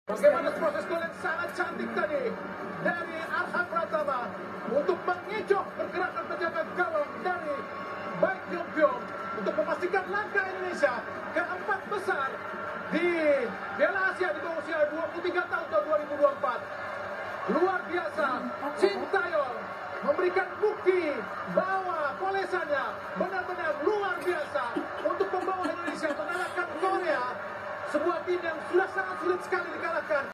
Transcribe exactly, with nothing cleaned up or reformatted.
Bagaimana proses gol yang sangat cantik tadi dari Arham Pratama untuk mengecoh pergerakan penjaga gawang dari Baek Yong Pyong untuk memastikan langkah Indonesia ke empat besar di Piala Asia di bawah usia dua puluh tiga tahun tahun dua ribu dua puluh empat. Luar biasa, Shin Tae-yong memberikan bukti bahwa polesannya benar-benar luar biasa untuk membawa Indonesia mengalahkan Korea, sebuah tim yang sudah sangat sulit sekali dikalahkan.